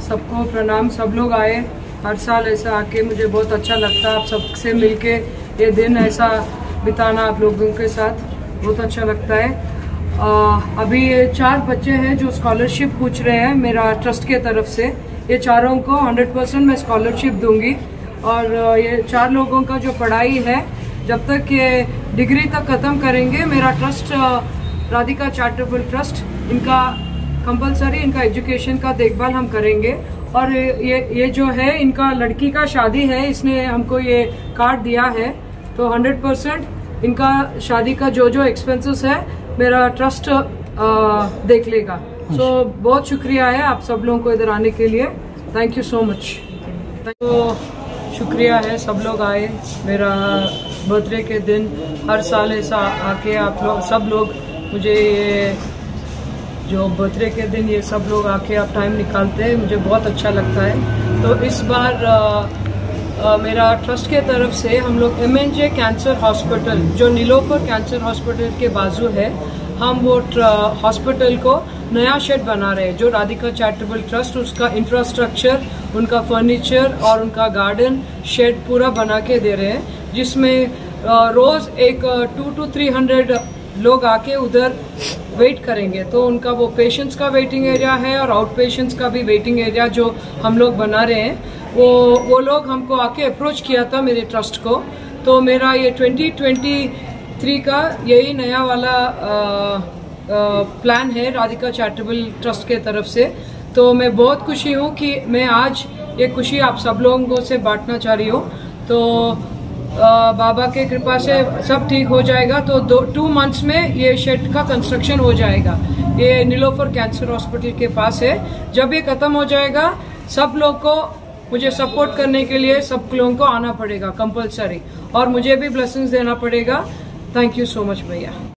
सबको प्रणाम। सब लोग आए, हर साल ऐसा आके मुझे बहुत अच्छा लगता है। आप सबसे मिलके ये दिन ऐसा बिताना आप लोगों के साथ बहुत अच्छा लगता है। अभी 4 बच्चे हैं जो स्कॉलरशिप पूछ रहे हैं मेरा ट्रस्ट के तरफ से। ये चारों को 100% मैं स्कॉलरशिप दूंगी। और ये 4 लोगों का जो पढ़ाई है, जब तक ये डिग्री तक ख़त्म करेंगे, मेरा ट्रस्ट राधिका चैरिटेबल ट्रस्ट इनका कंपलसरी इनका एजुकेशन का देखभाल हम करेंगे। और ये जो है इनका लड़की का शादी है, इसने हमको ये कार्ड दिया है, तो 100% इनका शादी का जो एक्सपेंसेस है मेरा ट्रस्ट देख लेगा। सो बहुत शुक्रिया है आप सब लोगों को इधर आने के लिए। Thank you so much. तो शुक्रिया है सब लोग आए मेरा बर्थडे के दिन। हर साल ऐसा आके आप लोग सब लोग मुझे ये जो बर्थडे के दिन ये सब लोग आके आप टाइम निकालते हैं, मुझे बहुत अच्छा लगता है। तो इस बार मेरा ट्रस्ट के तरफ से हम लोग MNJ कैंसर हॉस्पिटल जो नीलोफर कैंसर हॉस्पिटल के बाजू है, हम वो हॉस्पिटल को नया शेड बना रहे हैं। जो राधिका चैरिटेबल ट्रस्ट उसका इंफ्रास्ट्रक्चर, उनका फर्नीचर और उनका गार्डन शेड पूरा बना के दे रहे हैं, जिसमें रोज एक 200 to 300 लोग आके उधर वेट करेंगे। तो उनका वो पेशेंट्स का वेटिंग एरिया है और आउट पेशेंट्स का भी वेटिंग एरिया जो हम लोग बना रहे हैं। वो लोग हमको आके अप्रोच किया था मेरे ट्रस्ट को। तो मेरा ये 2023 का यही नया वाला प्लान है राधिका चैरिटेबल ट्रस्ट के तरफ से। तो मैं बहुत खुशी हूँ कि मैं आज ये खुशी आप सब लोगों से बांटना चाह रही हूँ। तो बाबा के कृपा से सब ठीक हो जाएगा। तो 2 मंथ्स में ये शेड का कंस्ट्रक्शन हो जाएगा। ये नीलोफर कैंसर हॉस्पिटल के पास है। जब ये खत्म हो जाएगा, सब लोग को मुझे सपोर्ट करने के लिए सब लोगों को आना पड़ेगा कंपलसरी, और मुझे भी ब्लेसिंग्स देना पड़ेगा। थैंक यू सो मच भैया।